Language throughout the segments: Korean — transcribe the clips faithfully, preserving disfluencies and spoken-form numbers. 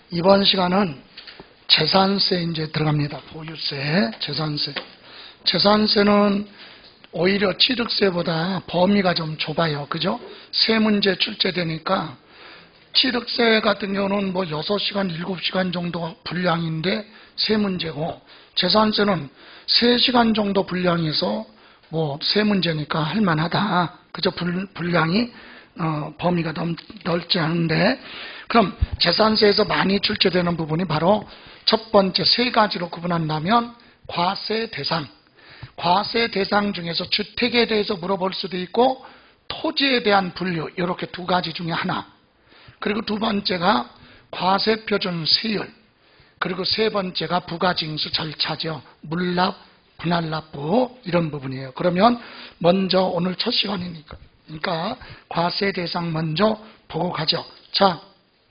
이번 시간은 재산세 이제 들어갑니다. 보유세, 재산세. 재산세는 오히려 취득세보다 범위가 좀 좁아요. 그죠? 세 문제 출제되니까 취득세 같은 경우는 뭐 여섯 시간, 일곱 시간 정도 분량인데 세 문제고, 재산세는 세 시간 정도 분량에서 뭐 세 문제니까 할만하다. 그죠? 분량이 어, 범위가 너무 넓지 않은데, 그럼 재산세에서 많이 출제되는 부분이 바로 첫 번째 세 가지로 구분한다면 과세 대상, 과세 대상 중에서 주택에 대해서 물어볼 수도 있고 토지에 대한 분류, 이렇게 두 가지 중에 하나. 그리고 두 번째가 과세 표준 세율, 그리고 세 번째가 부가징수 절차죠. 물납, 분할납부, 이런 부분이에요. 그러면 먼저 오늘 첫 시간이니까 그러니까 과세 대상 먼저 보고 가죠. 자,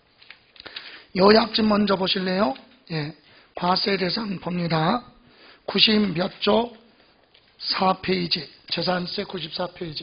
요약집 먼저 보실래요? 예, 과세 대상 봅니다. 구십 몇 조 사 페이지, 재산세 구십사 페이지.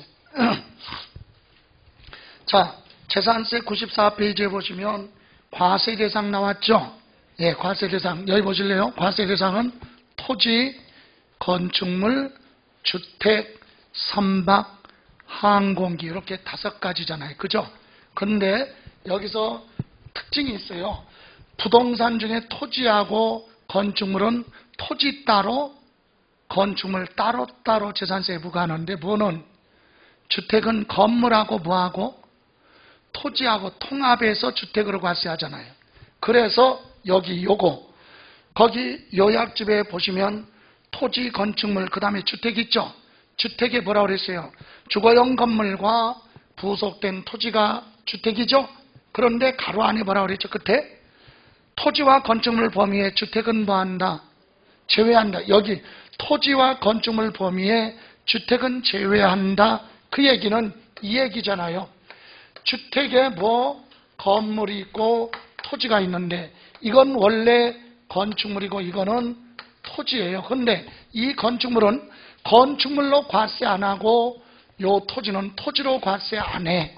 자, 재산세 구십사 페이지에 보시면 과세 대상 나왔죠? 예, 과세 대상. 여기 보실래요? 과세 대상은 토지, 건축물, 주택, 선박, 항공기, 이렇게 다섯 가지잖아요. 그죠? 그런데 여기서 특징이 있어요. 부동산 중에 토지하고 건축물은 토지 따로, 건축물 따로따로 재산세에 부과하는데, 뭐는 주택은 건물하고 뭐하고 토지하고 통합해서 주택으로 과세하잖아요. 그래서 여기 요거, 거기 요약집에 보시면 토지, 건축물, 그 다음에 주택 있죠? 주택에 뭐라고 그랬어요? 주거용 건물과 부속된 토지가 주택이죠? 그런데 가로 안에 뭐라고 그랬죠? 끝에? 토지와 건축물 범위에 주택은 뭐한다? 제외한다. 여기 토지와 건축물 범위에 주택은 제외한다. 그 얘기는 이 얘기잖아요. 주택에 뭐 건물이 있고 토지가 있는데 이건 원래 건축물이고 이거는 토지예요. 그런데 이 건축물은 건축물로 과세 안 하고 요 토지는 토지로 과세 안 해.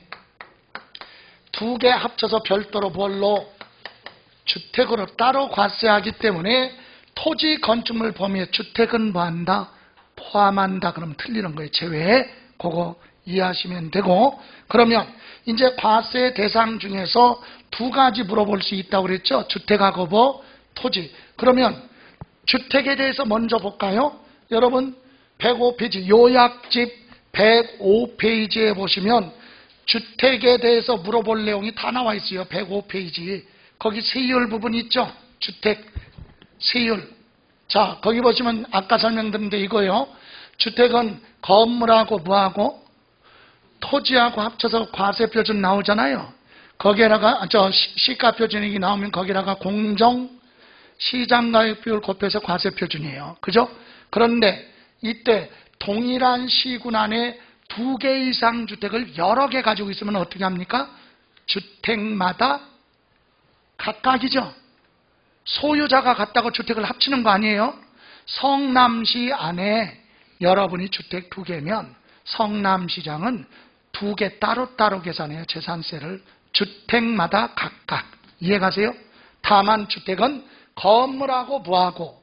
두 개 합쳐서 별도로 뭘로? 주택으로 따로 과세하기 때문에 토지, 건축물 범위에 주택은 뭐한다? 포함한다. 그러면 틀리는 거예요. 제외. 그거 이해하시면 되고, 그러면 이제 과세 대상 중에서 두 가지 물어볼 수 있다고 그랬죠? 주택하고 뭐? 토지. 그러면 주택에 대해서 먼저 볼까요? 여러분 백오 페이지, 요약집 백오 페이지에 보시면 주택에 대해서 물어볼 내용이 다 나와 있어요. 백오 페이지. 거기 세율 부분 있죠? 주택 세율. 자, 거기 보시면 아까 설명드린 데 이거요. 주택은 건물하고 뭐하고 토지하고 합쳐서 과세 표준 나오잖아요. 거기에다가 저 시가 표준액이 나오면 거기다가 공정 시장가격 비율 곱해서 과세 표준이에요. 그죠? 그런데 이때 동일한 시군 안에 두 개 이상 주택을 여러 개 가지고 있으면 어떻게 합니까? 주택마다 각각이죠. 소유자가 같다고 주택을 합치는 거 아니에요? 성남시 안에 여러분이 주택 두 개면 성남시장은 두 개 따로따로 계산해요. 재산세를 주택마다 각각. 이해가세요? 다만 주택은 건물하고 뭐하고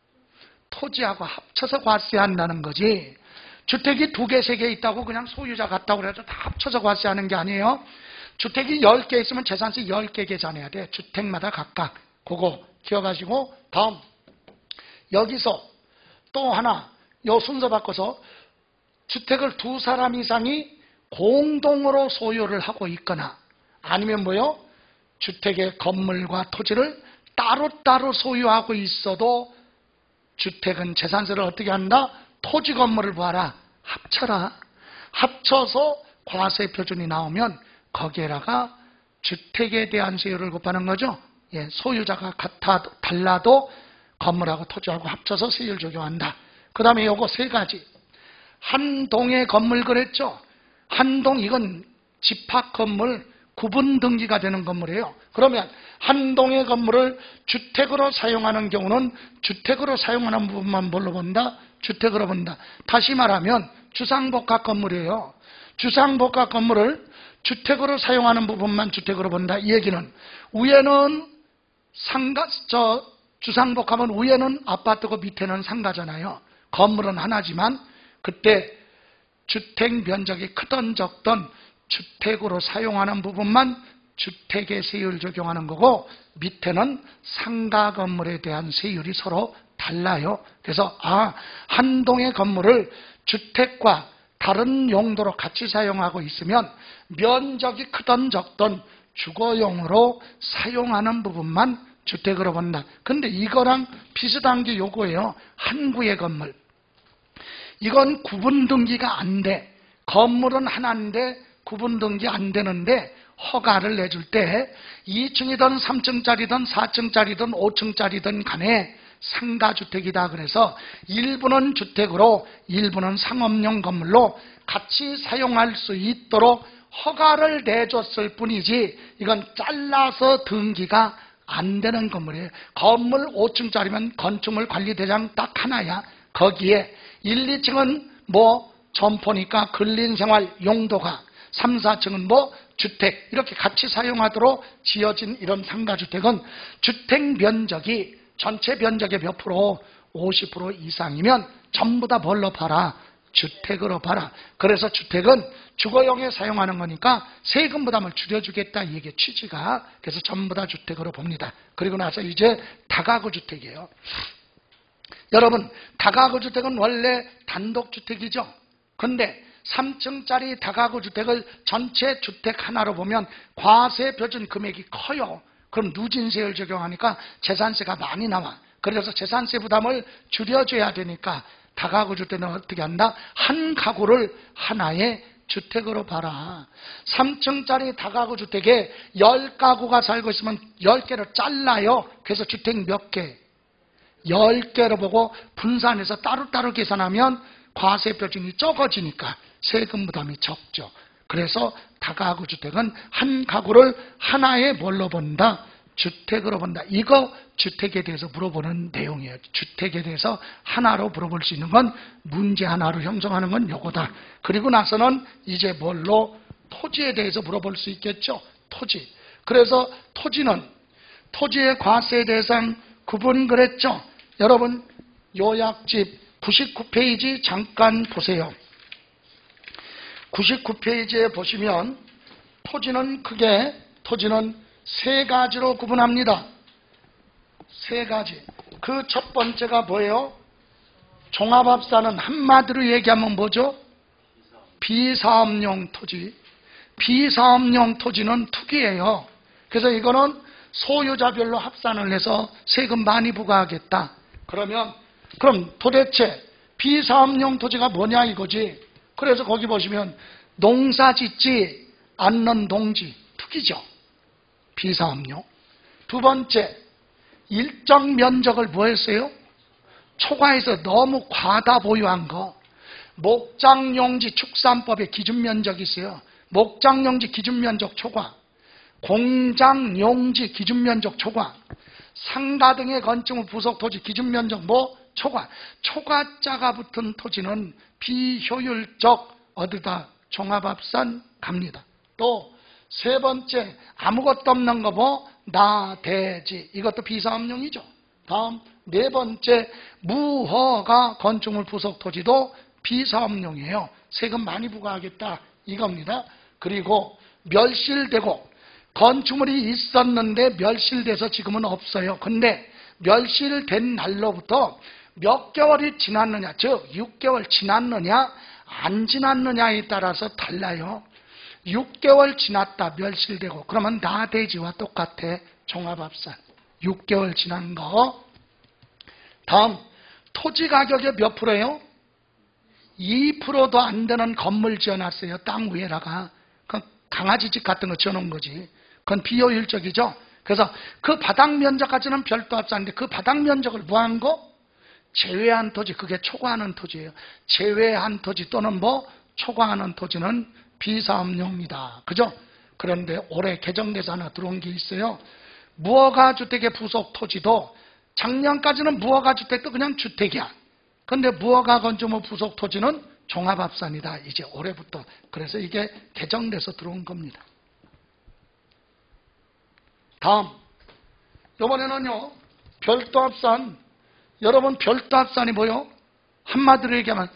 토지하고 합쳐서 과세한다는 거지, 주택이 두 개, 세 개 있다고 그냥 소유자 같다고 해서 다 합쳐서 과세하는 게 아니에요. 주택이 열 개 있으면 재산세 열 개 계산해야 돼. 주택마다 각각. 그거 기억하시고, 다음 여기서 또 하나 요 순서 바꿔서 주택을 두 사람 이상이 공동으로 소유를 하고 있거나 아니면 뭐요? 주택의 건물과 토지를 따로따로 소유하고 있어도 주택은 재산세를 어떻게 한다? 토지 건물을 봐라. 합쳐라. 합쳐서 과세 표준이 나오면 거기에다가 주택에 대한 세율을 곱하는 거죠. 예, 소유자가 같아 달라도 건물하고 토지하고 합쳐서 세율 적용한다. 그 다음에 요거 세 가지. 한 동의 건물 그랬죠? 한 동, 이건 집합 건물, 구분 등기가 되는 건물이에요. 그러면 한 동의 건물을 주택으로 사용하는 경우는 주택으로 사용하는 부분만 뭘로 본다? 주택으로 본다. 다시 말하면 주상복합 건물이에요. 주상복합 건물을 주택으로 사용하는 부분만 주택으로 본다. 이 얘기는 위에는 상가, 저, 주상복 하면 위에는 아파트고 밑에는 상가잖아요. 건물은 하나지만 그때 주택 면적이 크던 적던 주택으로 사용하는 부분만 주택의 세율 적용하는 거고 밑에는 상가 건물에 대한 세율이 서로 달라요. 그래서 아, 한 동의 건물을 주택과 다른 용도로 같이 사용하고 있으면 면적이 크던 적던 주거용으로 사용하는 부분만 주택으로 본다. 근데 이거랑 비슷한 게 요거예요. 한구의 건물. 이건 구분 등기가 안 돼. 건물은 하나인데 구분 등기 안 되는데 허가를 내줄 때 이 층이든 삼 층짜리든 사 층짜리든 오 층짜리든 간에 상가주택이다. 그래서 일부는 주택으로 일부는 상업용 건물로 같이 사용할 수 있도록 허가를 내줬을 뿐이지 이건 잘라서 등기가 안 되는 건물이에요. 건물 오 층짜리면 건축물 관리대장 딱 하나야. 거기에 일, 이 층은 뭐 점포니까 근린생활 용도가, 삼, 사 층은 뭐 주택 이렇게 같이 사용하도록 지어진 이런 상가주택은 주택 면적이 전체 면적의 몇 프로? 오십 퍼센트 이상이면 전부 다 뭘로 팔아? 주택으로 팔아. 그래서 주택은 주거용에 사용하는 거니까 세금 부담을 줄여주겠다 이게 취지가. 그래서 전부 다 주택으로 봅니다. 그리고 나서 이제 다가구 주택이에요. 여러분, 다가구 주택은 원래 단독주택이죠. 근데 삼 층짜리 다가구 주택을 전체 주택 하나로 보면 과세 표준 금액이 커요. 그럼 누진세율 적용하니까 재산세가 많이 나와. 그래서 재산세 부담을 줄여줘야 되니까 다가구 주택은 어떻게 한다? 한 가구를 하나의 주택으로 봐라. 삼 층짜리 다가구 주택에 십 가구가 살고 있으면 십 개를 잘라요. 그래서 주택 몇 개? 십 개로 보고 분산해서 따로따로 계산하면 과세 표준이 적어지니까 세금 부담이 적죠. 그래서 다가구 주택은 한 가구를 하나의 뭘로 본다? 주택으로 본다. 이거 주택에 대해서 물어보는 내용이에요. 주택에 대해서 하나로 물어볼 수 있는 건 문제 하나로 형성하는 건 요거다. 그리고 나서는 이제 뭘로? 토지에 대해서 물어볼 수 있겠죠. 토지. 그래서 토지는 토지의 과세 대상 구분 그랬죠. 여러분 요약집 구십구 페이지 잠깐 보세요. 구십구 페이지에 보시면 토지는 크게 토지는 세 가지로 구분합니다. 세 가지. 그 첫 번째가 뭐예요? 종합합산은 한마디로 얘기하면 뭐죠? 비사업용 토지. 비사업용 토지는 투기예요. 그래서 이거는 소유자별로 합산을 해서 세금 많이 부과하겠다. 그러면 그럼 도대체 비사업용 토지가 뭐냐 이거지. 그래서 거기 보시면 농사 짓지 않는 농지 투기죠. 비사업용. 두 번째, 일정 면적을 뭐 했어요? 초과해서 너무 과다 보유한 거. 목장용지 축산법에 기준면적이 있어요. 목장용지 기준면적 초과, 공장용지 기준면적 초과, 상가 등의 건축물 부속 토지 기준면적 뭐? 초과. 초과자가 붙은 토지는 비효율적 어디다? 종합합산 갑니다. 또 세 번째, 아무것도 없는 거 뭐? 나대지. 이것도 비사업용이죠. 다음 네 번째, 무허가 건축물 부속 토지도 비사업용이에요. 세금 많이 부과하겠다 이겁니다. 그리고 멸실되고 건축물이 있었는데 멸실돼서 지금은 없어요. 근데 멸실된 날로부터 몇 개월이 지났느냐, 즉 육 개월 지났느냐 안 지났느냐에 따라서 달라요. 육 개월 지났다 멸실되고 그러면 나대지와 똑같아. 종합합산 육 개월 지난 거. 다음 토지 가격의 몇 프로예요? 이 퍼센트도 안 되는 건물 지어놨어요. 땅 위에다가. 그건 강아지집 같은 거 지어놓은 거지. 그건 비효율적이죠. 그래서 그 바닥 면적까지는 별도 합산인데 그 바닥 면적을 무한 거? 제외한 토지, 그게 초과하는 토지예요. 제외한 토지 또는 뭐 초과하는 토지는 비사업용이다. 그죠? 그런데 올해 개정돼서 하나 들어온 게 있어요. 무허가 주택의 부속 토지도 작년까지는 무허가 주택도 그냥 주택이야. 근데 무허가 건축물 부속 토지는 종합합산이다. 이제 올해부터. 그래서 이게 개정돼서 들어온 겁니다. 다음 이번에는요, 별도합산. 여러분, 별도합산이 뭐요? 한마디로 얘기하면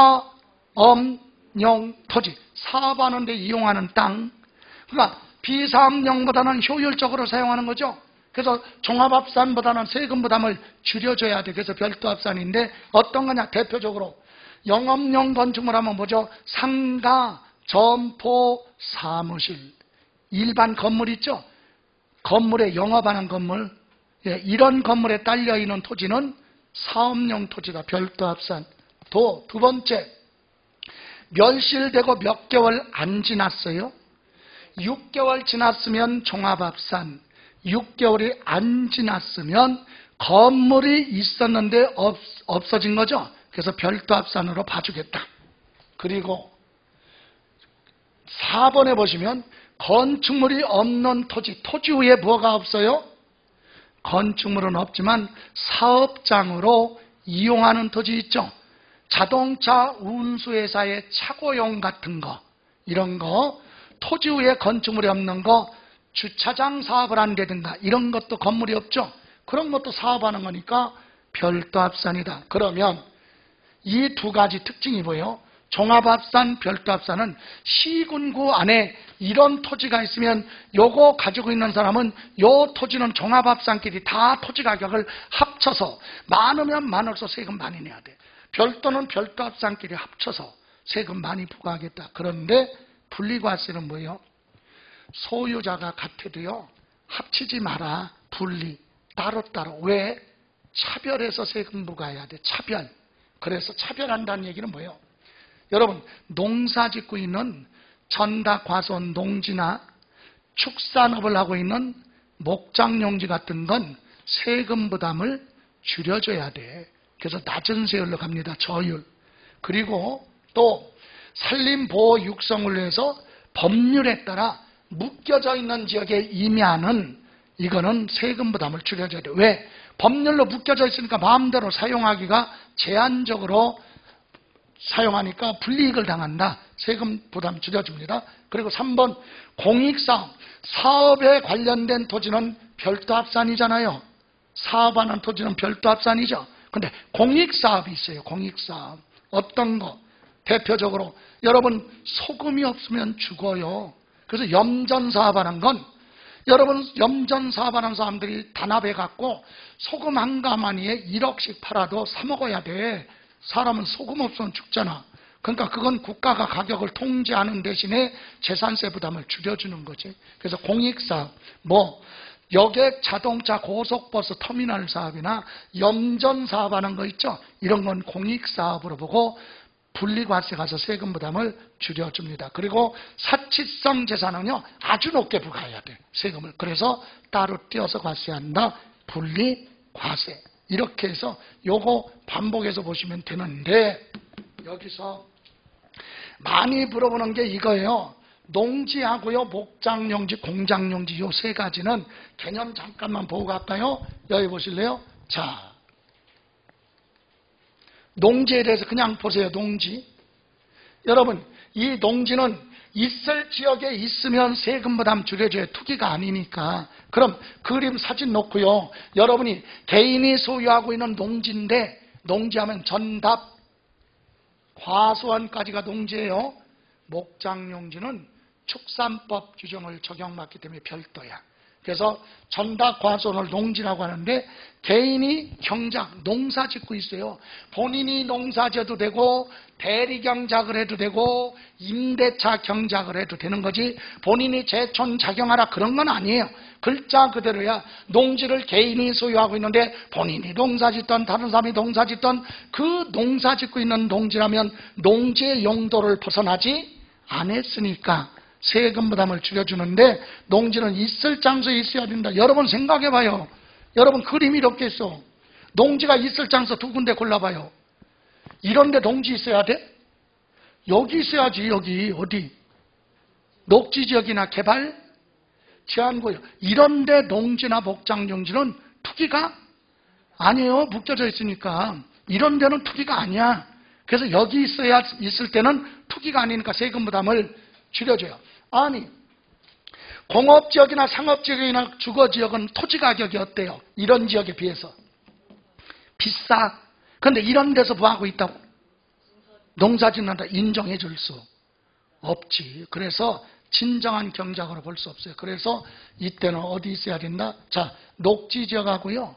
사업용 토지, 사업하는 데 이용하는 땅. 그러니까 비사업용보다는 효율적으로 사용하는 거죠. 그래서 종합합산보다는 세금 부담을 줄여줘야 돼. 그래서 별도합산인데 어떤 거냐? 대표적으로 영업용 건축물 하면 뭐죠? 상가, 점포, 사무실. 일반 건물 있죠? 건물에 영업하는 건물. 예, 이런 건물에 딸려있는 토지는 사업용 토지다. 별도합산. 또 두 번째, 멸실되고 몇 개월 안 지났어요. 육 개월 지났으면 종합합산. 육 개월이 안 지났으면 건물이 있었는데 없, 없어진 거죠. 그래서 별도합산으로 봐주겠다. 그리고 사 번에 보시면 건축물이 없는 토지, 토지 위에 뭐가 없어요? 건축물은 없지만 사업장으로 이용하는 토지 있죠. 자동차 운수회사의 차고용 같은 거, 이런 거, 토지 위에 건축물이 없는 거, 주차장 사업을 한다든가 이런 것도 건물이 없죠. 그런 것도 사업하는 거니까 별도합산이다. 그러면 이 두 가지 특징이 뭐예요? 종합합산, 별도합산은 시군구 안에 이런 토지가 있으면 요거 가지고 있는 사람은 요 토지는 종합합산끼리 다 토지 가격을 합쳐서 많으면 많을수록 세금 많이 내야 돼. 별도는 별도합산끼리 합쳐서 세금 많이 부과하겠다. 그런데 분리과세는 뭐예요? 소유자가 같아도요, 합치지 마라. 분리, 따로따로. 왜? 차별해서 세금 부과해야 돼. 차별. 그래서 차별한다는 얘기는 뭐예요? 여러분, 농사 짓고 있는 전다, 과수원, 농지나 축산업을 하고 있는 목장용지 같은 건 세금 부담을 줄여줘야 돼. 그래서 낮은 세율로 갑니다. 저율. 그리고 또 산림보호 육성을 위해서 법률에 따라 묶여져 있는 지역에 임야는 이거는 세금 부담을 줄여줘야 돼. 왜? 법률로 묶여져 있으니까 마음대로 사용하기가 제한적으로 사용하니까 불이익을 당한다. 세금 부담 줄여줍니다. 그리고 삼 번 공익사업. 사업에 관련된 토지는 별도합산이잖아요. 사업하는 토지는 별도합산이죠. 근데 공익사업이 있어요. 공익사업. 어떤 거? 대표적으로 여러분, 소금이 없으면 죽어요. 그래서 염전사업하는 건, 여러분, 염전사업하는 사람들이 단합해갖고 소금 한 가마니에 일억씩 팔아도 사 먹어야 돼. 사람은 소금 없으면 죽잖아. 그러니까 그건 국가가 가격을 통제하는 대신에 재산세 부담을 줄여주는 거지. 그래서 공익사업, 뭐 여객, 자동차, 고속버스, 터미널 사업이나 염전 사업하는 거 있죠. 이런 건 공익사업으로 보고 분리과세 가서 세금 부담을 줄여줍니다. 그리고 사치성 재산은요, 아주 높게 부과해야 돼. 세금을. 그래서 따로 떼어서 과세한다. 분리과세. 이렇게 해서 요거 반복해서 보시면 되는데, 여기서 많이 물어보는 게 이거예요. 농지하고요, 목장용지, 공장용지 요 세 가지는 개념 잠깐만 보고 갈까요? 여기 보실래요? 자, 농지에 대해서 그냥 보세요. 농지. 여러분, 이 농지는 있을 지역에 있으면 세금 부담 줄여줘야 투기가 아니니까. 그럼 그림 사진 놓고요. 여러분이 개인이 소유하고 있는 농지인데, 농지하면 전답, 과수원까지가 농지예요. 목장용지는 축산법 규정을 적용받기 때문에 별도야. 그래서 전답, 과수원을 농지라고 하는데, 개인이 경작, 농사 짓고 있어요. 본인이 농사 지어도 되고 대리 경작을 해도 되고 임대차 경작을 해도 되는 거지, 본인이 제촌 작용하라 그런 건 아니에요. 글자 그대로야. 농지를 개인이 소유하고 있는데 본인이 농사 짓던 다른 사람이 농사 짓던 그 농사 짓고 있는 농지라면 농지의 용도를 벗어나지 않았으니까 세금 부담을 줄여주는데, 농지는 있을 장소에 있어야 된다. 여러분 생각해봐요. 여러분 그림이 이렇게 있어. 농지가 있을 장소 두 군데 골라봐요. 이런데 농지 있어야 돼? 여기 있어야지. 여기 어디? 녹지지역이나 개발 제한구역. 이런데 농지나 목장용지는 투기가 아니에요. 묶여져 있으니까. 이런 데는 투기가 아니야. 그래서 여기 있어야 있을 때는 투기가 아니니까 세금 부담을 줄여줘요. 아니, 공업지역이나 상업지역이나 주거지역은 토지가격이 어때요? 이런 지역에 비해서 비싸. 그런데 이런 데서 뭐하고 있다고? 농사짓는다. 인정해 줄 수 없지. 그래서 진정한 경작으로 볼 수 없어요. 그래서 이때는 어디 있어야 된다? 자, 녹지지역하고요,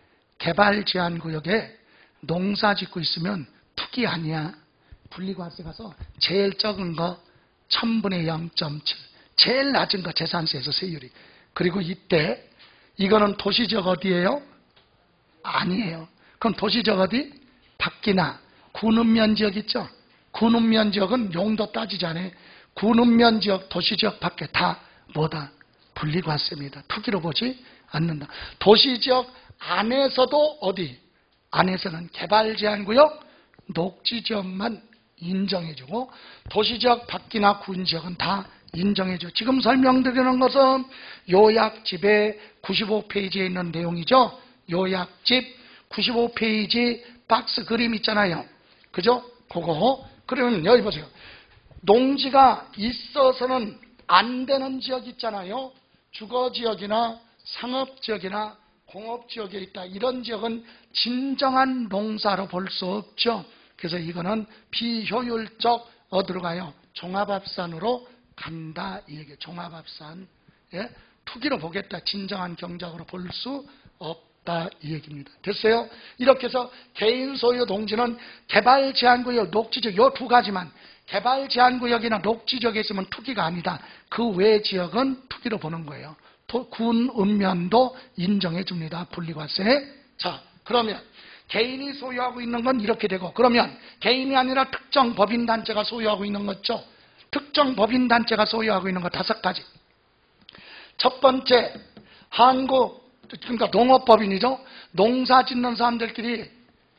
개발제한구역에 농사 짓고 있으면 투기 아니야. 분리과세 가서 제일 적은 거 천분의 영 점 칠, 제일 낮은 거 재산세에서 세율이. 그리고 이때 이거는 도시지역 어디예요? 아니에요. 그럼 도시지역 어디? 밖이나 군읍면 지역 있죠? 군읍면 지역은 용도 따지지 않아요. 군읍면 지역, 도시지역 밖에 다 뭐다? 분리과세입니다. 투기로 보지 않는다. 도시지역 안에서도 어디? 안에서는 개발제한구역, 녹지지역만 인정해주고 도시지역 밖이나 군지역은 다 인정해줘. 지금 설명드리는 것은 요약집의 구십오 페이지에 있는 내용이죠. 요약집 구십오 페이지 박스 그림 있잖아요. 그죠? 그거. 그러면 여기 보세요. 농지가 있어서는 안 되는 지역 있잖아요. 주거지역이나 상업지역이나 공업지역에 있다. 이런 지역은 진정한 농사로 볼 수 없죠. 그래서 이거는 비효율적 어디로 가요? 종합합산으로 간다. 이 얘기예요. 종합합산. 예? 투기로 보겠다. 진정한 경작으로 볼 수 없다. 이 얘기입니다. 됐어요? 이렇게 해서 개인 소유 농지는 개발제한구역, 녹지지역 요 두 가지만, 개발제한구역이나 녹지지역에 있으면 투기가 아니다. 그 외 지역은 투기로 보는 거예요. 군, 읍면도 인정해 줍니다. 분리과세. 자, 그러면 개인이 소유하고 있는 건 이렇게 되고, 그러면 개인이 아니라 특정 법인단체가 소유하고 있는 거죠. 특정 법인단체가 소유하고 있는 거 다섯 가지. 첫 번째, 한국, 그러니까 농업법인이죠. 농사 짓는 사람들끼리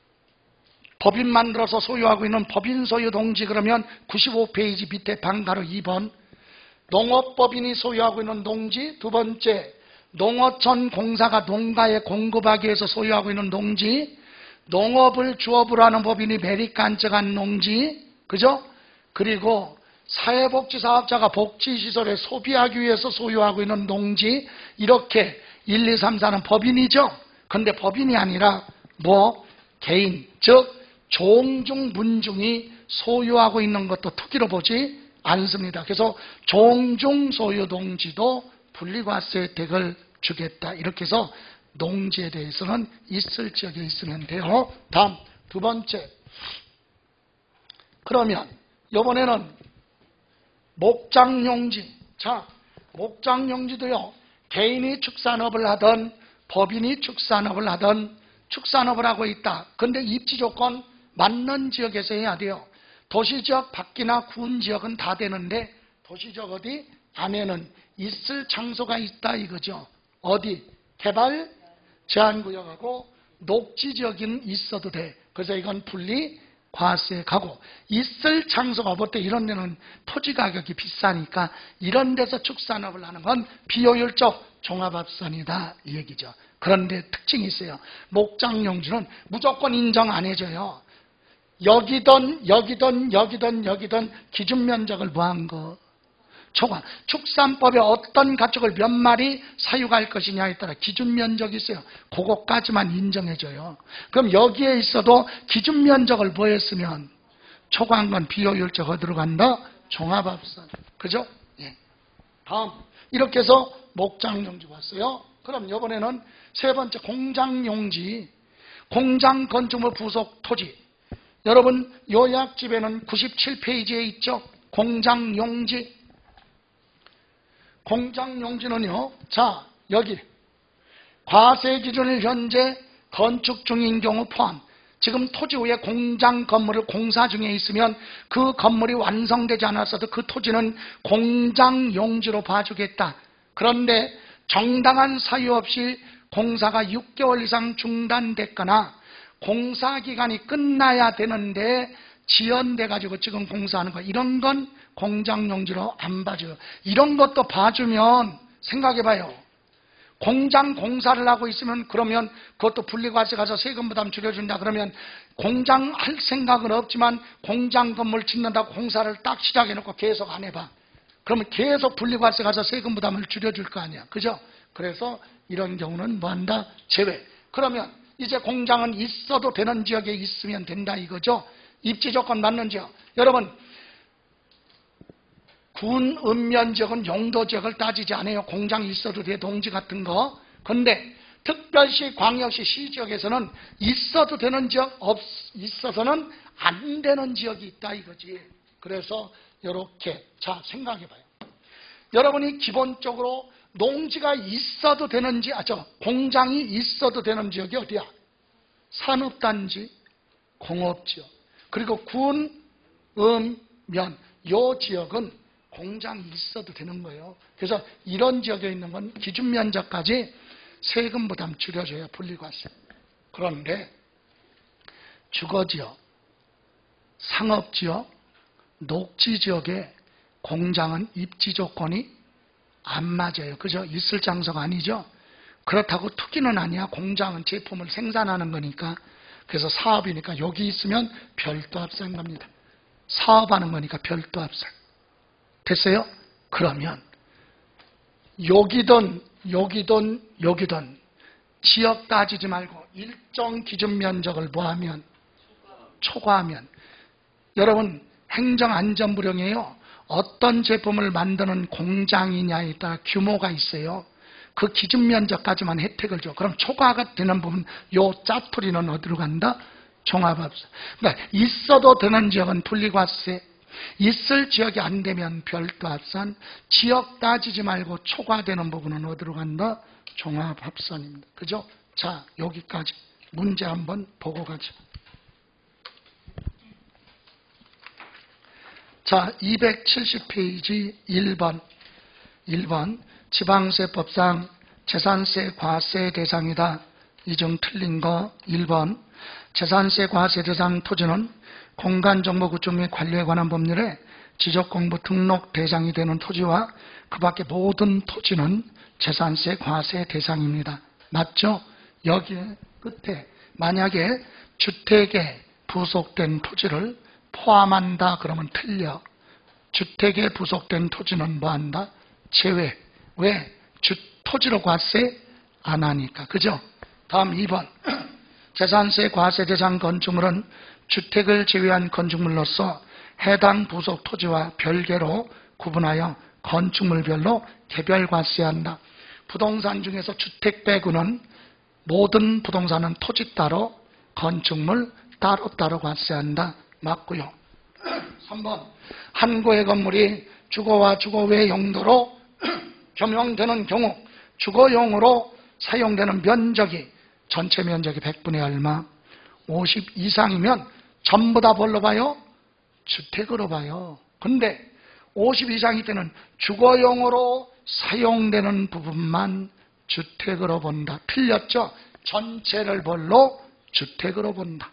법인 만들어서 소유하고 있는 법인 소유 농지. 그러면 구십오 페이지 밑에 방가로 이 번. 농업법인이 소유하고 있는 농지. 두 번째, 농어촌 공사가 농가에 공급하기 위해서 소유하고 있는 농지. 농업을 주업으로 하는 법인이 매립간척한 농지. 그죠? 그리고 사회복지사업자가 복지시설에 소비하기 위해서 소유하고 있는 농지. 이렇게 일, 이, 삼, 사는 법인이죠. 그런데 법인이 아니라 뭐 개인, 즉 종중, 문중이 소유하고 있는 것도 투기로 보지 않습니다. 그래서 종중 소유 농지도 분리과세 혜택을 주겠다. 이렇게 해서 농지에 대해서는 있을 지역에 있으면 돼요. 다음 두 번째. 그러면 이번에는 목장용지. 자, 목장용지도요. 개인이 축산업을 하든 법인이 축산업을 하든 축산업을 하고 있다. 그런데 입지 조건 맞는 지역에서 해야 돼요. 도시지역 밖이나 군지역은 다 되는데 도시지역 어디? 안에는 있을 장소가 있다 이거죠. 어디? 개발 제한구역하고 녹지지역은 있어도 돼. 그래서 이건 분리 과세 가고, 있을 장소가 볼 때 이런 데는 토지 가격이 비싸니까 이런 데서 축산업을 하는 건 비효율적 종합합산이다 이 얘기죠. 그런데 특징이 있어요. 목장용지는 무조건 인정 안 해줘요. 여기든 여기든 여기든 여기든 기준 면적을 뭐한 거? 초과. 축산법에 어떤 가축을 몇 마리 사육할 것이냐에 따라 기준 면적이 있어요. 그거까지만 인정해줘요. 그럼 여기에 있어도 기준 면적을 뭐 했으면 초과한 건 비효율적 어디로 간다? 종합합산. 그죠? 예. 다음. 이렇게 해서 목장용지 봤어요. 그럼 이번에는 세 번째 공장용지. 공장 건축물 부속 토지. 여러분 요약집에는 구십칠 페이지에 있죠. 공장용지. 공장용지는요. 자, 여기 과세 기준을 현재 건축 중인 경우 포함. 지금 토지 위에 공장 건물을 공사 중에 있으면 그 건물이 완성되지 않았어도 그 토지는 공장용지로 봐주겠다. 그런데 정당한 사유 없이 공사가 육 개월 이상 중단됐거나 공사 기간이 끝나야 되는데 지연돼가지고 지금 공사하는 거, 이런 건 공장용지로 안 봐줘요. 이런 것도 봐주면 생각해봐요. 공장 공사를 하고 있으면 그러면 그것도 분리과세 가서 세금 부담 줄여준다 그러면 공장 할 생각은 없지만 공장 건물 짓는다고 공사를 딱 시작해놓고 계속 안 해봐. 그러면 계속 분리과세 가서 세금 부담을 줄여줄 거 아니야. 그죠? 그래서 이런 경우는 뭐한다? 제외. 그러면 이제 공장은 있어도 되는 지역에 있으면 된다 이거죠. 입지 조건 맞는 지역. 여러분, 군, 읍면 지역은 용도 지역을 따지지 않아요. 공장이 있어도 돼, 동지 같은 거. 근데 특별시, 광역시, 시지역에서는 있어도 되는 지역, 없, 있어서는 안 되는 지역이 있다 이거지. 그래서 이렇게 자 생각해봐요. 여러분이 기본적으로 농지가 있어도 되는지, 아, 저 공장이 있어도 되는 지역이 어디야? 산업단지, 공업지역. 그리고 군, 음, 면, 요 지역은 공장이 있어도 되는 거예요. 그래서 이런 지역에 있는 건 기준 면적까지 세금 부담 줄여줘야 분리과세. 그런데 주거지역, 상업지역, 녹지지역에 공장은 입지 조건이 안 맞아요. 그죠? 있을 장소가 아니죠? 그렇다고 투기는 아니야. 공장은 제품을 생산하는 거니까. 그래서 사업이니까 여기 있으면 별도 합산 겁니다. 사업하는 거니까 별도 합산. 됐어요? 그러면 여기든 여기든 여기든 지역 따지지 말고 일정 기준 면적을 뭐하면? 초과하면. 여러분, 행정안전부령이에요. 어떤 제품을 만드는 공장이냐에 따라 규모가 있어요. 그 기준 면적까지만 혜택을 줘. 그럼 초과가 되는 부분, 요 짜투리는 어디로 간다? 종합합산. 그러니까 있어도 되는 지역은 분리과세, 있을 지역이 안 되면 별도 합산, 지역 따지지 말고 초과되는 부분은 어디로 간다? 종합합산입니다. 그죠? 자, 여기까지 문제 한번 보고 가죠. 자, 이백칠십 페이지 일 번. 일 번. 지방세법상 재산세 과세 대상이다. 이 중 틀린 거 일 번. 재산세 과세 대상 토지는 공간정보 구축 및 관리에 관한 법률에 지적공부 등록 대상이 되는 토지와 그 밖의 모든 토지는 재산세 과세 대상입니다. 맞죠? 여기 끝에 만약에 주택에 부속된 토지를 포함한다 그러면 틀려. 주택에 부속된 토지는 뭐한다? 제외. 왜? 주, 토지로 과세 안 하니까. 그죠? 다음 이 번. 재산세 과세 대상 건축물은 주택을 제외한 건축물로서 해당 부속 토지와 별개로 구분하여 건축물별로 개별 과세한다. 부동산 중에서 주택 빼고는 모든 부동산은 토지 따로, 건축물 따로따로 과세한다. 맞고요. 삼 번. 한 구의 건물이 주거와 주거 외 용도로 겸용되는 경우 주거용으로 사용되는 면적이 전체 면적이 백분의 얼마? 오십 이상이면 전부 다 뭘로 봐요? 주택으로 봐요. 근데 오십 이상일 때는 주거용으로 사용되는 부분만 주택으로 본다. 틀렸죠? 전체를 뭘로? 주택으로 본다.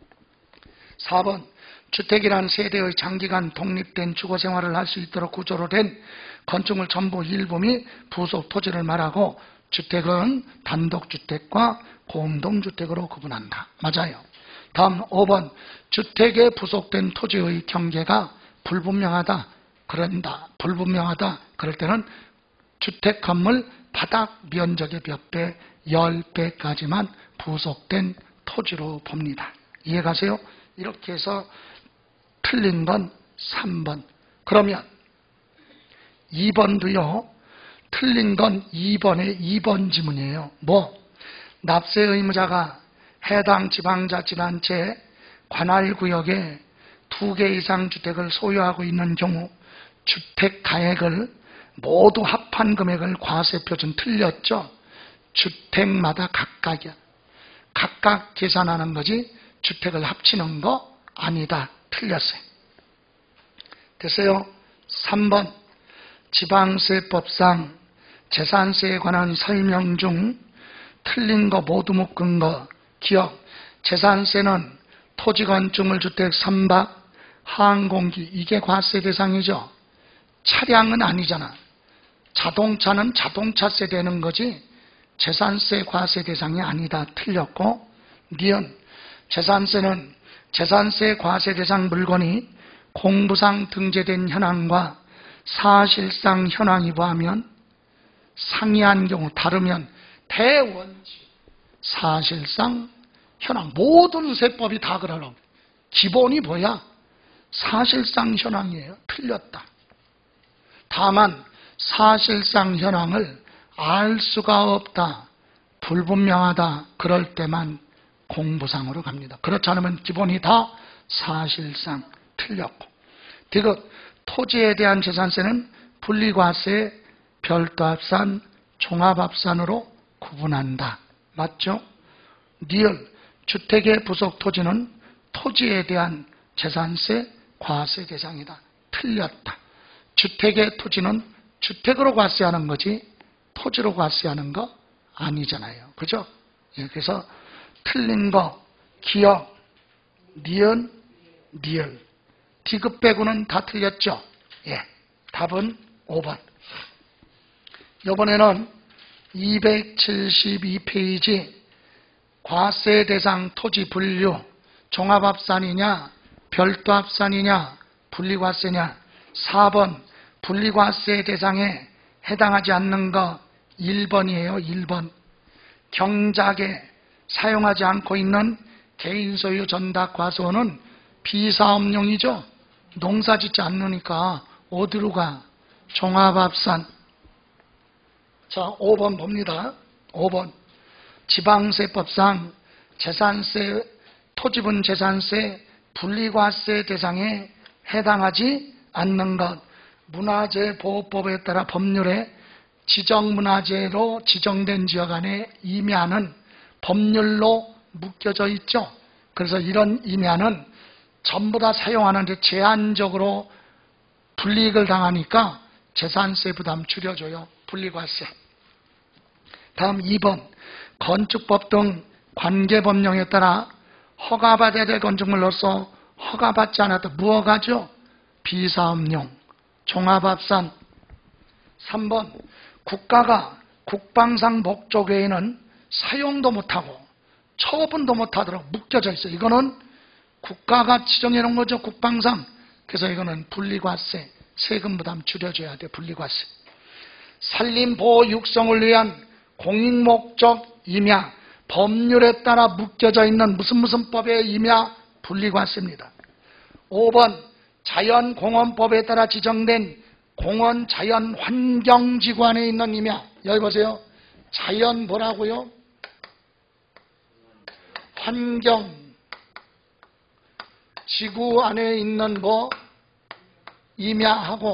사 번. 주택이란 세대의 장기간 독립된 주거생활을 할 수 있도록 구조로 된 건축물 전부 일부 및 부속 토지를 말하고 주택은 단독주택과 공동주택으로 구분한다. 맞아요. 다음 오 번. 주택에 부속된 토지의 경계가 불분명하다. 그런다. 불분명하다. 그럴 때는 주택 건물 바닥 면적의 몇 배, 십 배까지만 부속된 토지로 봅니다. 이해가세요? 이렇게 해서 틀린 건 삼 번. 그러면 이 번도요. 틀린 건 이 번의 이 번 지문이에요. 뭐? 납세 의무자가 해당 지방자치단체 관할구역에 두 개 이상 주택을 소유하고 있는 경우 주택 가액을 모두 합한 금액을 과세표준 틀렸죠? 주택마다 각각이야. 각각 계산하는 거지 주택을 합치는 거 아니다. 틀렸어요. 됐어요? 삼 번. 지방세법상 재산세에 관한 설명 중 틀린 거 모두 묶은 거 기억. 재산세는 토지 건축물 주택 선박, 항공기 이게 과세 대상이죠. 차량은 아니잖아. 자동차는 자동차세 되는 거지 재산세 과세 대상이 아니다. 틀렸고. 니은 재산세는 재산세 과세 대상 물건이 공부상 등재된 현황과 사실상 현황이 뭐하면 상이한 경우 다르면 대원칙. 사실상 현황. 모든 세법이 다 그러라고. 기본이 뭐야? 사실상 현황이에요. 틀렸다. 다만 사실상 현황을 알 수가 없다. 불분명하다. 그럴 때만 공부상으로 갑니다. 그렇지 않으면 기본이 다 사실상 틀렸고. 디귿 토지에 대한 재산세는 분리과세, 별도합산, 종합합산으로 구분한다. 맞죠? 리을 주택의 부속 토지는 토지에 대한 재산세, 과세 대상이다. 틀렸다. 주택의 토지는 주택으로 과세하는 거지 토지로 과세하는 거 아니잖아요. 그죠? 예, 그래서 틀린 거 기억, 니은, 리을. 디귿 빼고는 다 틀렸죠? 예, 답은 오 번. 이번에는 이백칠십이 페이지 과세 대상 토지 분류 종합합산이냐 별도합산이냐 분리과세냐. 사 번 분리과세 대상에 해당하지 않는 거 일 번이에요. 일 번. 경작에 사용하지 않고 있는 개인 소유 전담 과수원은 비사업용이죠. 농사 짓지 않으니까 어디로 가? 종합합산. 자, 오 번 봅니다. 오 번. 지방세법상 재산세, 토지분 재산세, 분리과세 대상에 해당하지 않는 것. 문화재보호법에 따라 법률에 지정문화재로 지정된 지역 안에 임야는 법률로 묶여져 있죠. 그래서 이런 임야는 전부 다 사용하는데 제한적으로 불이익을 당하니까 재산세 부담 줄여줘요. 분리과세. 다음 이 번. 건축법 등 관계법령에 따라 허가받아야 될 건축물로서 허가받지 않았다. 무허가죠? 비사업용. 종합합산. 삼 번. 국가가 국방상 목적 외에는 사용도 못하고 처분도 못하도록 묶여져 있어요. 이거는 국가가 지정해 놓은 거죠. 국방상. 그래서 이거는 분리과세. 세금 부담 줄여줘야 돼. 분리과세. 산림보호 육성을 위한 공익목적 임야. 법률에 따라 묶여져 있는 무슨 무슨 법의 임야 분리과세입니다. 오 번. 자연공원법에 따라 지정된 공원 자연환경지구 안에 있는 임야. 여기 보세요. 자연 뭐라고요? 환경 지구 안에 있는 뭐 임야하고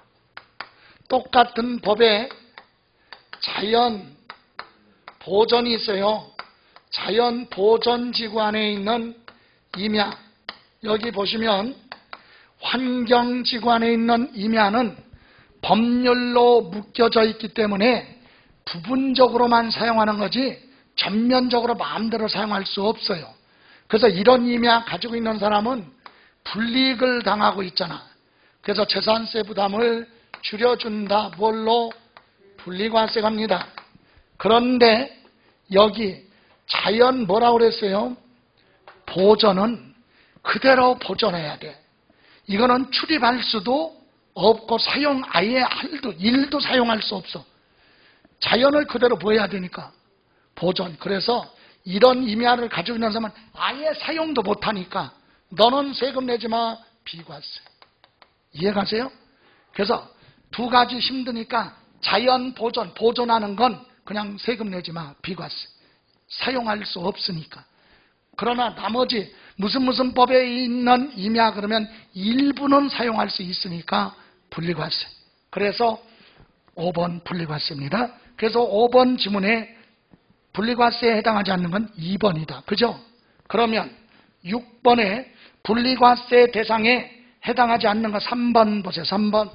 똑같은 법에 자연 보전이 있어요. 자연 보전지구 안에 있는 임야. 여기 보시면 환경지구 안에 있는 임야는 법률로 묶여져 있기 때문에 부분적으로만 사용하는 거지 전면적으로 마음대로 사용할 수 없어요. 그래서 이런 임야 가지고 있는 사람은 불이익을 당하고 있잖아. 그래서 재산세 부담을 줄여준다. 뭘로? 분리과세 갑니다. 그런데 여기 자연 뭐라고 그랬어요? 보전은 그대로 보존해야 돼. 이거는 출입할 수도 없고 사용 아예 할도 일도 사용할 수 없어. 자연을 그대로 보여야 되니까 보존. 그래서 이런 임야를 가지고 있는 사람은 아예 사용도 못하니까 너는 세금 내지 마. 비과세. 이해가세요? 그래서 두 가지 힘드니까 자연 보존, 보존하는 건 그냥 세금 내지 마. 비과세. 사용할 수 없으니까. 그러나 나머지 무슨 무슨 법에 있는 임야 그러면 일부는 사용할 수 있으니까 분리과세. 그래서 오 번 분리과세입니다. 그래서 오 번 지문에 분리과세에 해당하지 않는 건 이 번이다. 그죠? 그러면 육 번에 분리과세 대상에 해당하지 않는 거 삼 번 보세요. 삼 번.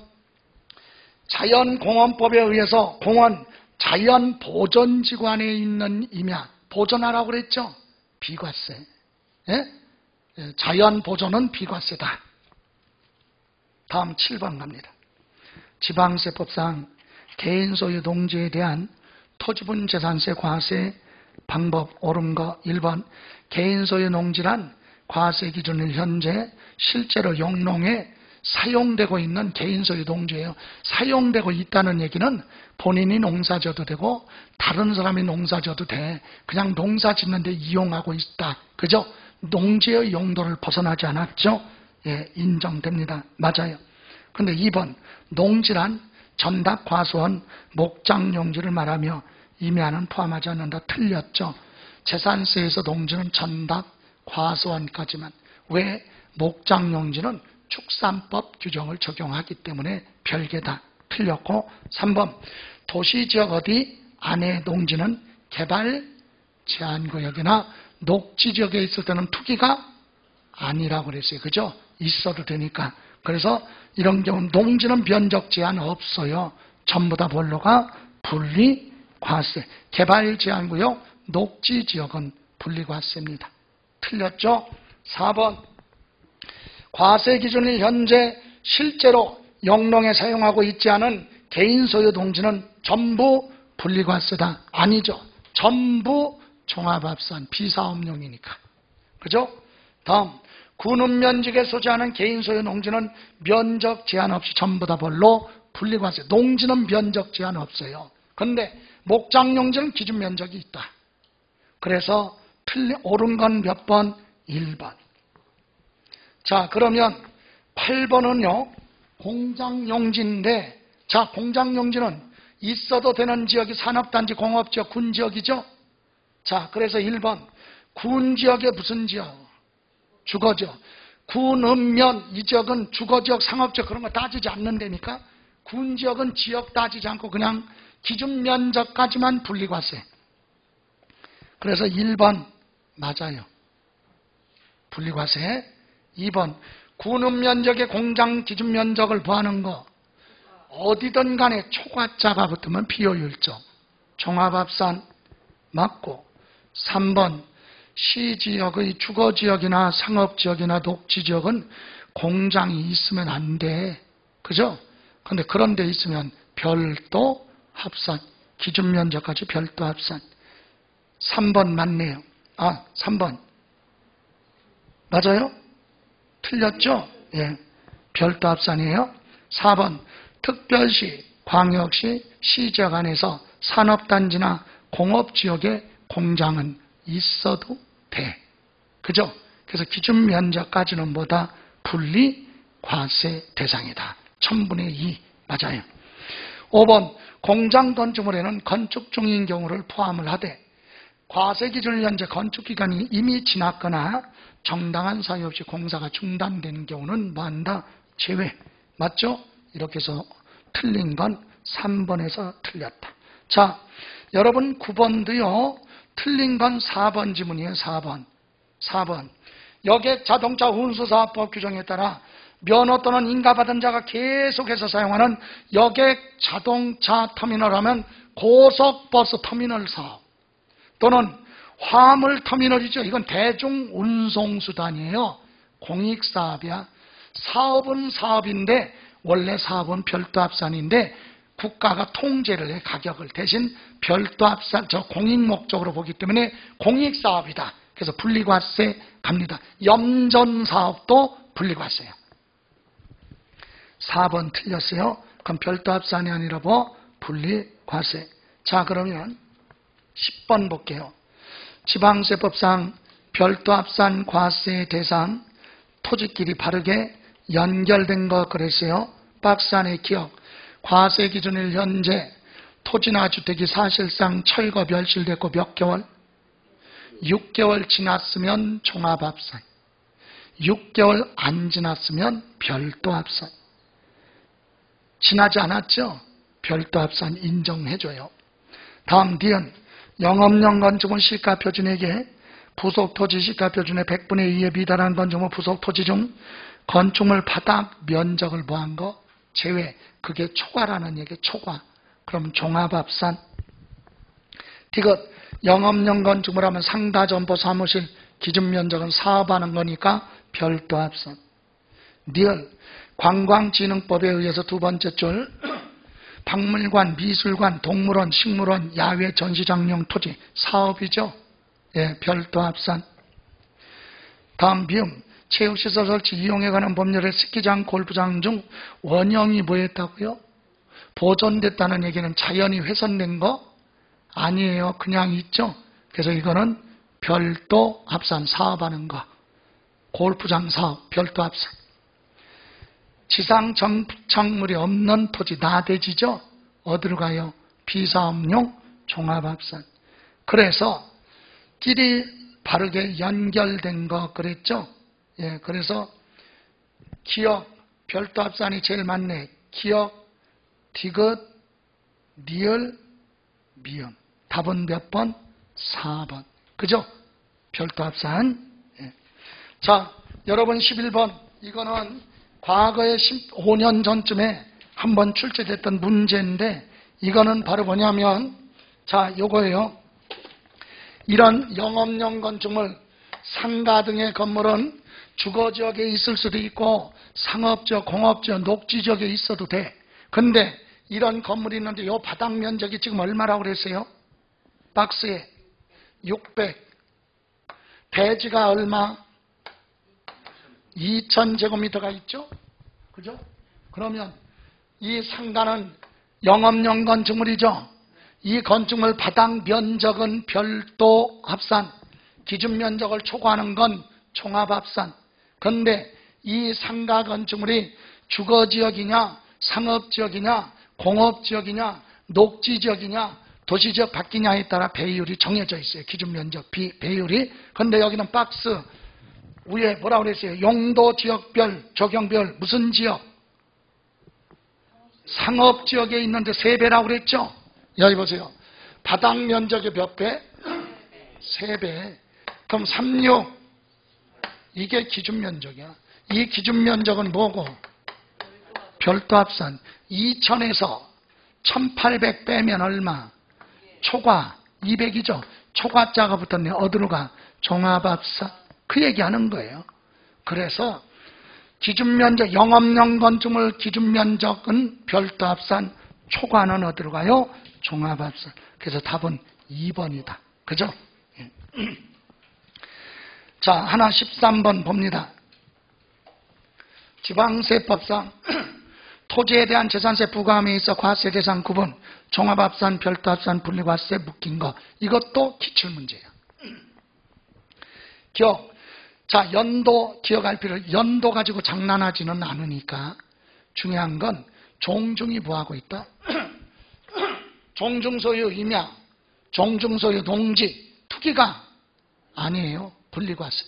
자연공원법에 의해서 공원 자연보전지구 안에 있는 임야 보존하라고 그랬죠? 비과세. 예? 자연보존은 비과세다. 다음 칠 번 갑니다. 지방세법상 개인소유 농지에 대한 토지분 재산세 과세 방법 옳은 거 일 번. 개인소유 농지란 과세 기준을 현재 실제로 용농에 사용되고 있는 개인 소유 농지예요. 사용되고 있다는 얘기는 본인이 농사 져도 되고 다른 사람이 농사 져도 돼. 그냥 농사 짓는데 이용하고 있다. 그죠? 농지의 용도를 벗어나지 않았죠? 예, 인정됩니다. 맞아요. 근데 이 번 농지란 전답, 과수원, 목장 용지를 말하며 임야는 포함하지 않는다. 틀렸죠? 재산세에서 농지는 전답, 과수원까지만. 왜? 목장 용지는 축산법 규정을 적용하기 때문에 별개다. 틀렸고, 삼 번 도시지역 어디 안에 농지는 개발 제한구역이나 녹지지역에 있을 때는 투기가 아니라고 그랬어요. 그죠? 있어도 되니까. 그래서 이런 경우 농지는 변적 제한 없어요. 전부 다 뭘로가? 분리 과세. 개발 제한구역, 녹지지역은 분리 과세입니다. 틀렸죠? 사 번 과세 기준일 현재 실제로 영농에 사용하고 있지 않은 개인 소유 농지는 전부 분리 과세다. 아니죠. 전부 종합합산 비사업용이니까. 그죠? 다음 군읍 면적에 소지하는 개인 소유 농지는 면적 제한 없이 전부 다 뭘로? 분리 과세. 농지는 면적 제한 없어요. 그런데 목장 용지는 기준 면적이 있다. 그래서 틀린 옳은 건 몇 번? 일 번. 자, 그러면 팔 번은요. 공장 용지인데, 자, 공장 용지는 있어도 되는 지역이 산업단지, 공업지역, 군지역이죠. 자, 그래서 일 번 군지역의 무슨 지역? 주거지역. 군읍면 이 지역은 주거지역, 상업지역 그런 거 따지지 않는다니까. 군지역은 지역 따지지 않고 그냥 기준 면적까지만 분리과세. 그래서 일 번 맞아요. 분리과세. 이 번 군읍 면적의 공장 기준 면적을 구하는 거 어디든 간에 초과자가 붙으면 비효율적. 종합합산 맞고. 삼 번 시지역의 주거지역이나 상업지역이나 녹지지역은 공장이 있으면 안 돼. 그죠? 근데 그런 데 있으면 별도 합산. 기준 면적까지 별도 합산. 삼 번 맞네요. 아, 삼 번. 맞아요? 틀렸죠? 예. 별도 합산이에요. 사 번. 특별시, 광역시, 시지역 안에서 산업단지나 공업지역에 공장은 있어도 돼. 그죠? 그래서 기준 면적까지는 뭐다? 분리 과세 대상이다. 천분의 이. 맞아요. 오 번. 공장 건축물에는 건축 중인 경우를 포함을 하되 과세 기준을 현재 건축 기간이 이미 지났거나 정당한 사유 없이 공사가 중단되는 경우는 뭐한다? 제외. 맞죠? 이렇게 해서 틀린 건 삼 번에서 틀렸다. 자, 여러분 구 번도요. 틀린 건 사 번 지문이에요. 사 번. 사 번. 여객 자동차 운수사업법 규정에 따라 면허 또는 인가받은 자가 계속해서 사용하는 여객 자동차 터미널 하면 고속버스 터미널 사업 또는 화물 터미널이죠. 이건 대중운송수단이에요. 공익사업이야. 사업은 사업인데 원래 사업은 별도 합산인데 국가가 통제를 해. 가격을 대신 별도 합산, 저 공익 목적으로 보기 때문에 공익사업이다. 그래서 분리과세 갑니다. 염전사업도 분리과세야. 사 번 틀렸어요. 그럼 별도 합산이 아니라 뭐? 분리과세. 자, 그러면 십 번 볼게요. 지방세법상 별도 합산 과세 대상 토지끼리 바르게 연결된 거 그랬어요. 박스 안에 기억. 과세 기준일 현재 토지나 주택이 사실상 철거 멸실됐고 몇 개월? 육 개월 지났으면 종합합산. 육 개월 안 지났으면 별도 합산. 지나지 않았죠? 별도 합산 인정해줘요. 다음 니은 영업용 건축물 시가표준액에 부속토지 시가표준의 백분의 이에 미달한 건축물 부속토지 중 건축물 바닥 면적을 뭐한 거? 제외. 그게 초과라는 얘기. 초과. 그럼 종합합산. 디귿 영업용 건축물 하면 상가점포 사무실 기준 면적은 사업하는 거니까 별도 합산. 리얼 관광진흥법에 의해서 두 번째 줄 박물관, 미술관, 동물원, 식물원, 야외 전시장용 토지 사업이죠. 예, 별도 합산. 다음 비음 체육시설 설치 이용에 관한 법률에 스키장, 골프장 중 원형이 뭐였다고요? 보존됐다는 얘기는 자연이 훼손된 거 아니에요. 그냥 있죠. 그래서 이거는 별도 합산 사업하는 거. 골프장 사업, 별도 합산. 지상 정착물이 없는 토지, 나대지죠. 어디로 가요? 비사업용 종합합산. 그래서 길이 바르게 연결된 거 그랬죠. 예, 그래서 기역, 별도 합산이 제일 많네. 기역, 디귿, 리을, 미음. 답은 몇 번? 사 번. 그죠? 별도 합산. 예. 자, 여러분 십일 번. 이거는 과거에 십오 년 전쯤에 한번 출제됐던 문제인데, 이거는 바로 뭐냐면, 자, 요거예요. 이런 영업용 건축물, 상가 등의 건물은 주거지역에 있을 수도 있고 상업지역, 공업지역, 녹지지역에 있어도 돼. 근데 이런 건물이 있는데 요 바닥 면적이 지금 얼마라고 그랬어요? 박스에 육백. 대지가 얼마? 이천 제곱미터가 있죠? 그죠? 그러면 이 상가는 영업용 건축물이죠? 이 건축물 바닥 면적은 별도 합산, 기준 면적을 초과하는 건 종합합산. 그런데 이 상가 건축물이 주거지역이냐, 상업지역이냐, 공업지역이냐, 녹지지역이냐, 도시지역 바뀌냐에 따라 배율이 정해져 있어요. 기준 면적 비, 배율이. 그런데 여기는 박스 위에 뭐라고 그랬어요? 용도 지역별, 적용별, 무슨 지역? 상업지역에 있는데 세 배라고 그랬죠? 여기 보세요. 바닥 면적의 몇 배? 세 배. 그럼 삼십육. 이게 기준 면적이야. 이 기준 면적은 뭐고? 별도 합산. 이천에서 천팔백 빼면 얼마? 초과. 이백이죠. 초과자가 붙었네. 어디로 가? 종합합산. 그 얘기하는 거예요. 그래서 기준 면적, 영업용 건축물 기준 면적은 별도 합산, 초과는 어디로 가요? 종합합산. 그래서 답은 이 번이다. 그죠? 자, 하나 십삼 번 봅니다. 지방세법상 토지에 대한 재산세 부과함에 있어 과세 대상 구분, 종합합산, 별도 합산, 분리과세 묶인 거. 이것도 기출문제예요. 기억. 자, 연도 기억할 필요, 연도 가지고 장난하지는 않으니까 중요한 건 종중이 뭐하고 있다? 종중소유 임야, 종중소유 농지, 투기가 아니에요. 분리과세.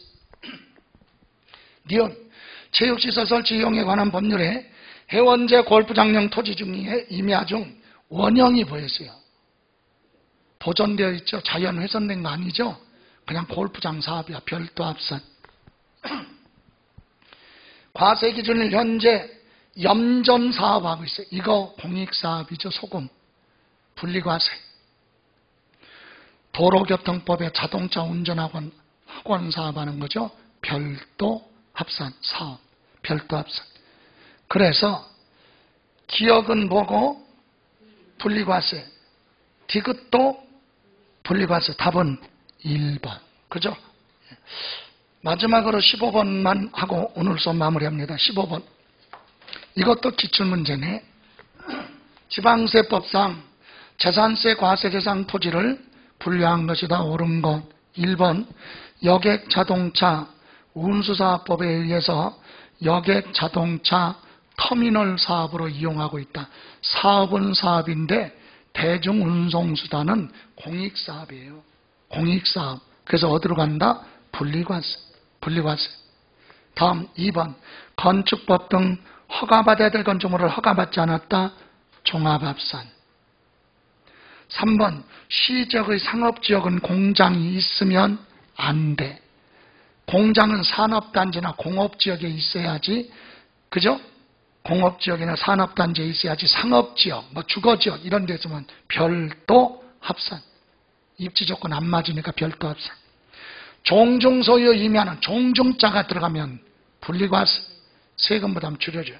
니은, 체육시설 설치 이용에 관한 법률에 해원제 골프장용 토지 중에 임야 중 원형이 보였어요. 보존되어 있죠. 자연 훼손된 거 아니죠. 그냥 골프장 사업이야. 별도 합산. 과세 기준을 현재 염전 사업하고 있어요. 이거 공익사업이죠. 소금. 분리과세. 도로교통법에 자동차 운전학원 학원 사업하는 거죠. 별도 합산 사업. 별도 합산. 그래서 기억은 뭐고? 분리과세. 디귿도 분리과세. 답은 일 번. 그죠? 마지막으로 십오 번만 하고 오늘 수업 마무리합니다. 십오 번. 이것도 기출문제네. 지방세법상 재산세 과세 대상 토지를 분류한 것이다. 옳은 것. 일 번. 여객 자동차 운수사업법에 의해서 여객 자동차 터미널 사업으로 이용하고 있다. 사업은 사업인데 대중운송수단은 공익사업이에요. 공익사업. 그래서 어디로 간다? 분리과세. 분리과세. 다음 이 번. 건축법 등 허가받아야 될 건축물을 허가받지 않았다. 종합합산. 삼 번. 시지역의 상업지역은 공장이 있으면 안 돼. 공장은 산업단지나 공업지역에 있어야지. 그죠? 공업지역이나 산업단지에 있어야지. 상업지역, 뭐 주거지역 이런 데 있으면 별도 합산. 입지조건 안 맞으니까 별도 합산. 종중소유 임야는 종중자가 들어가면 분리과세, 세금 부담 줄여줘요.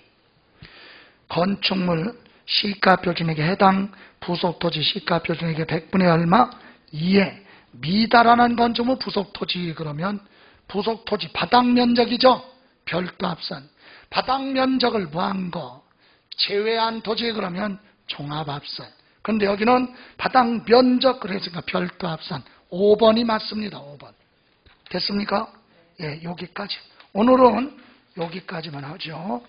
건축물 시가표준액에 해당 부속토지 시가표준액의 백분의 얼마? 이에 미달하는 건축물 부속토지. 그러면 부속토지 바닥 면적이죠. 별도 합산. 바닥 면적을 무한 거 제외한 토지 그러면 종합 합산. 그런데 여기는 바닥 면적 그랬으니까 별도 합산. 오 번이 맞습니다. 오 번. 됐습니까? 예, 여기까지. 오늘은 여기까지만 하죠.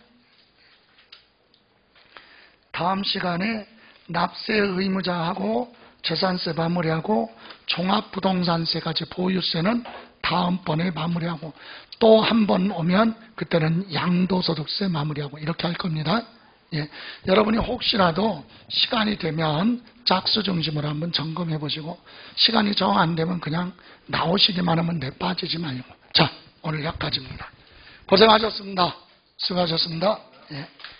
다음 시간에 납세 의무자하고 재산세 마무리하고 종합부동산세까지 보유세는 다음번에 마무리하고 또 한 번 오면 그때는 양도소득세 마무리하고 이렇게 할 겁니다. 예, 여러분이 혹시라도 시간이 되면 짝수 중심으로 한번 점검해 보시고 시간이 정 안 되면 그냥 나오시기만 하면 돼. 빠지지 말고. 자, 오늘 여기까지입니다. 고생하셨습니다. 수고하셨습니다. 예.